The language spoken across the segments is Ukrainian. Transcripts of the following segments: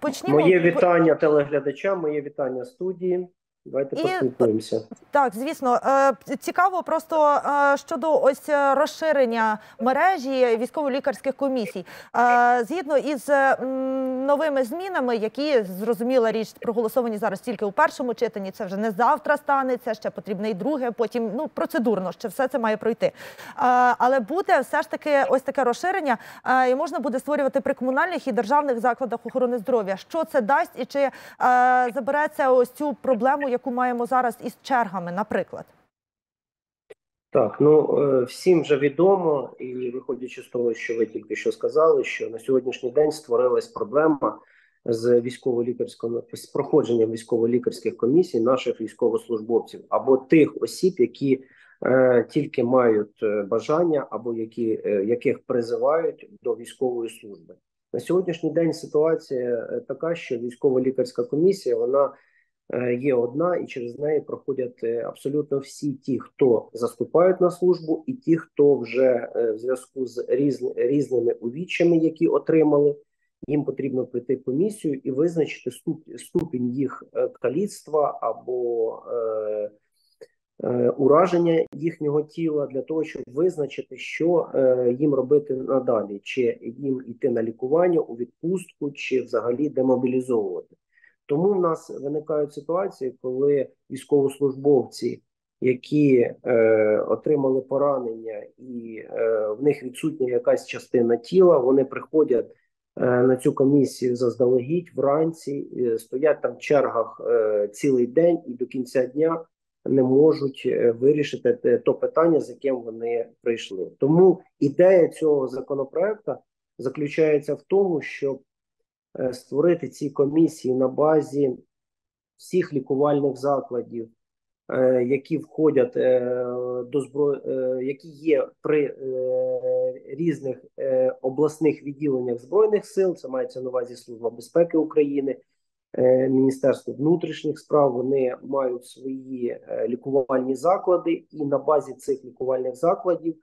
почнімо. Моє вітання телеглядачам, моє вітання студії. Давайте поспілкуємося. Так, звісно. Цікаво просто щодо ось розширення мережі військово-лікарських комісій. Згідно із новими змінами, які, зрозуміла річ, проголосовані зараз тільки у першому читанні, це вже не завтра станеться, ще потрібне і друге, потім, процедурно, ще все це має пройти. Але буде все ж таки ось таке розширення, і можна буде створювати при комунальних і державних закладах охорони здоров'я. Що це дасть і чи забереться ось цю проблему, яку маємо зараз із чергами, наприклад? Так, всім вже відомо, і виходячи з того, що ви тільки що сказали, що на сьогоднішній день створилась проблема з з проходженням військово-лікарських комісій наших військовослужбовців або тих осіб, які тільки мають бажання або яких призивають до військової служби. На сьогоднішній день ситуація така, що військово-лікарська комісія, вона є одна, і через неї проходять абсолютно всі ті, хто заступають на службу, і ті, хто вже в зв'язку з різними увіччями, які отримали, їм потрібно пройти комісію і визначити ступінь їх каліцтва або ураження їхнього тіла для того, щоб визначити, що їм робити надалі, чи їм йти на лікування, у відпустку, чи взагалі демобілізовувати. Тому в нас виникають ситуації, коли військовослужбовці, які отримали поранення і в них відсутня якась частина тіла, вони приходять на цю комісію заздалегідь вранці, стоять там в чергах цілий день і до кінця дня не можуть вирішити то питання, з яким вони прийшли. Тому ідея цього законопроекту заключається в тому, щоб створити ці комісії на базі всіх лікувальних закладів, які входять які є при різних обласних відділеннях Збройних сил, це мається на увазі Служба безпеки України, Міністерство внутрішніх справ, вони мають свої лікувальні заклади, і на базі цих лікувальних закладів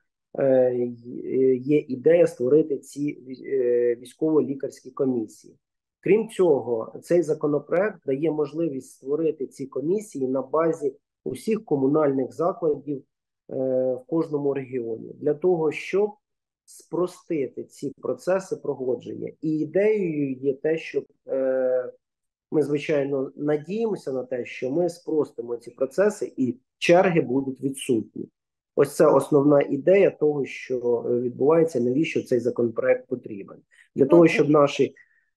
є ідея створити ці військово-лікарські комісії. Крім цього, цей законопроект дає можливість створити ці комісії на базі усіх комунальних закладів в кожному регіоні, для того, щоб спростити ці процеси проходження. І ідеєю є те, щоб ми, звичайно, надіємося на те, що ми спростимо ці процеси і черги будуть відсутні. Ось це основна ідея того, що відбувається, навіщо цей законопроект потрібен. Для того, щоб наші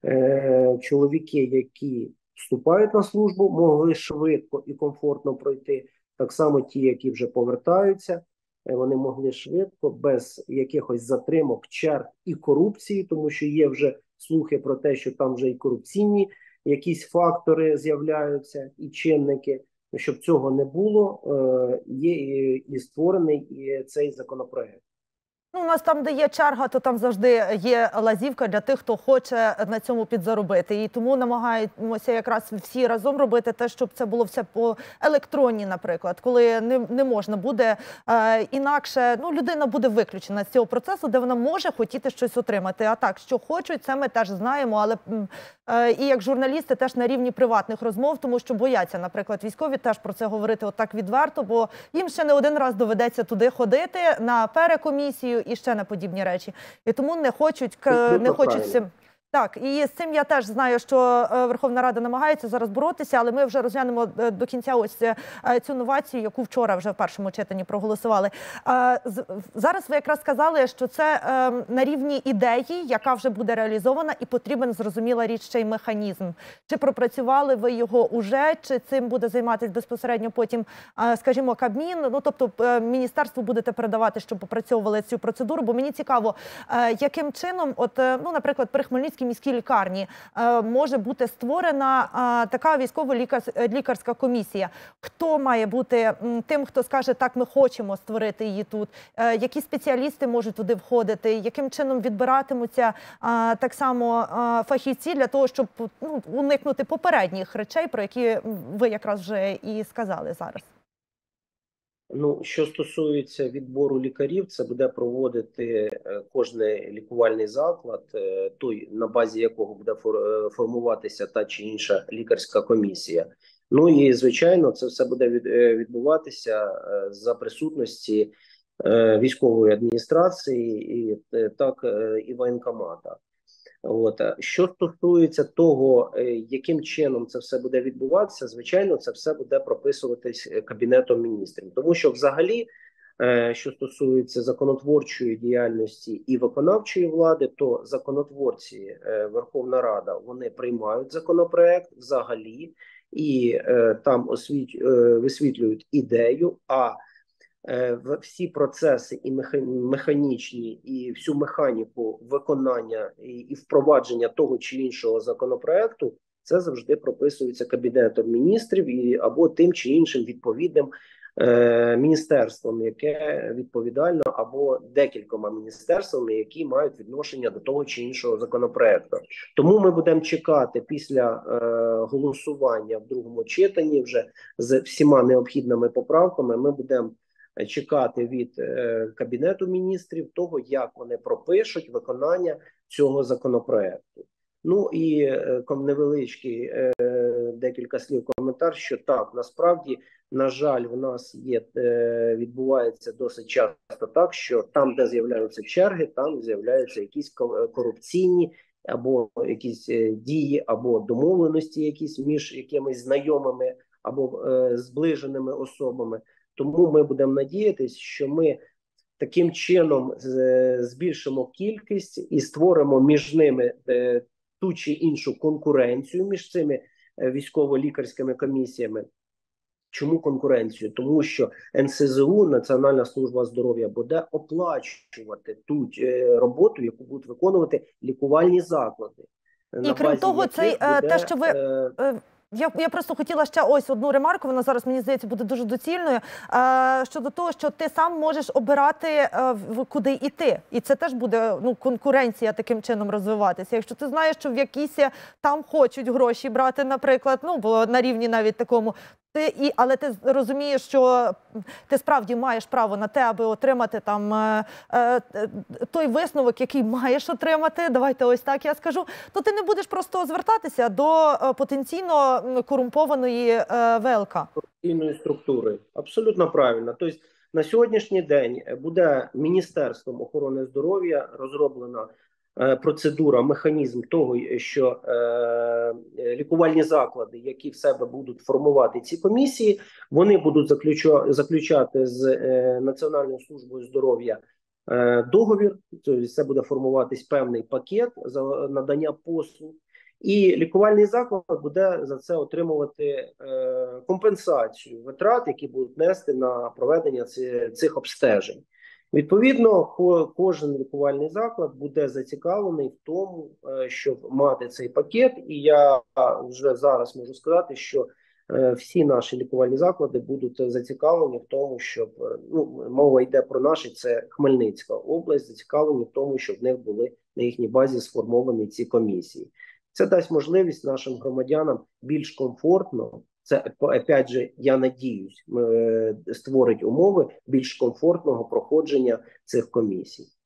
чоловіки, які вступають на службу, могли швидко і комфортно пройти, так само ті, які вже повертаються, вони могли швидко, без якихось затримок, черг і корупції, тому що є вже слухи про те, що там вже і корупційні якісь фактори з'являються, і чинники. Щоб цього не було, є і створений цей законопроект. У нас там, де є черга, то там завжди є лазівка для тих, хто хоче на цьому підзаробити. І тому намагаємося якраз всі разом робити те, щоб це було все по електронні, наприклад, коли не можна буде інакше, людина буде виключена з цього процесу, де вона може хотіти щось отримати. А так, що хочуть, це ми теж знаємо, але і як журналісти теж на рівні приватних розмов, тому що бояться, наприклад, військові теж про це говорити отак відверто, бо їм ще не один раз доведеться туди ходити на перекомісію і ще на подібні речі. І тому не хочуть з цим. Так, і з цим я теж знаю, що Верховна Рада намагається зараз боротися, але ми вже розглянемо до кінця ось цю новацію, яку вчора вже в першому читанні проголосували. Зараз ви якраз сказали, що це на рівні ідеї, яка вже буде реалізована, і потрібен, зрозуміла річ, ще й механізм. Чи пропрацювали ви його уже, чи цим буде займатися безпосередньо потім, скажімо, Кабмін? Тобто міністерству будете передавати, щоб попрацьовували цю процедуру, бо мені цікаво, яким чином, наприклад, при Хмельницькій міській лікарні може бути створена така військово-лікарська комісія. Хто має бути тим, хто скаже, так, ми хочемо створити її тут? Які спеціалісти можуть туди входити? Яким чином відбиратимуться так само фахівці для того, щоб уникнути попередніх речей, про які ви якраз вже і сказали зараз? Ну, що стосується відбору лікарів, це буде проводити кожний лікувальний заклад, той, на базі якого буде формуватися та чи інша лікарська комісія. Ну і звичайно, це все буде відбуватися за присутності військової адміністрації і так і воєнкомата. От. Що стосується того, яким чином це все буде відбуватися, звичайно, це все буде прописуватись Кабінетом міністрів. Тому що взагалі, що стосується законотворчої діяльності і виконавчої влади, то законотворці, Верховна Рада, вони приймають законопроект взагалі і там висвітлюють ідею, а всі процеси і механічні, і всю механіку виконання і впровадження того чи іншого законопроекту, це завжди прописується Кабінетом міністрів або тим чи іншим відповідним міністерством, яке відповідально, або декількома міністерствами, які мають відношення до того чи іншого законопроекту. Тому ми будемо чекати після голосування в другому читанні вже з всіма необхідними поправками, ми будемо чекати від Кабінету міністрів того, як вони пропишуть виконання цього законопроекту. Ну і невеличкий декілька слів коментар, що так, насправді, на жаль, в нас відбувається досить часто так, що там, де з'являються черги, там з'являються якісь корупційні або якісь дії, або домовленості якісь між якимись знайомими або зближеними особами. Тому ми будемо надіятися, що ми таким чином збільшимо кількість і створимо між ними ту чи іншу конкуренцію між цими військово-лікарськими комісіями. Чому конкуренцію? Тому що НСЗУ, Національна служба здоров'я, буде оплачувати ту роботу, яку будуть виконувати лікувальні заклади. І крім того, те, що ви... Я просто хотіла ще ось одну ремарку, вона зараз, мені здається, буде дуже доцільною, щодо того, що ти сам можеш обирати, куди йти. І це теж буде конкуренція таким чином розвиватися. Якщо ти знаєш, що в якісь там хочуть гроші брати, наприклад, бо на рівні навіть такому, але ти розумієш, що ти справді маєш право на те, аби отримати там той висновок, який маєш отримати, давайте ось так я скажу, то ти не будеш просто звертатися до потенційно корумпованої ВЛК. Корупційної структури. Абсолютно правильно. Тобто на сьогоднішній день буде Міністерством охорони здоров'я розроблена процедура, механізм того, що лікувальні заклади, які в себе будуть формувати ці комісії, вони будуть заключати з Національною службою здоров'я договір, тобто це буде формуватись певний пакет за надання послуг, і лікувальний заклад буде за це отримувати компенсацію витрат, які будуть нести на проведення цих обстежень. Відповідно, кожен лікувальний заклад буде зацікавлений в тому, щоб мати цей пакет. І я вже зараз можу сказати, що всі наші лікувальні заклади будуть зацікавлені в тому, щоб, мова йде про наші, це Хмельницька область, зацікавлені в тому, щоб в них були на їхній базі сформовані ці комісії. Це дасть можливість нашим громадянам більш комфортно, це, опять же, я надіюсь, створить умови більш комфортного проходження цих комісій.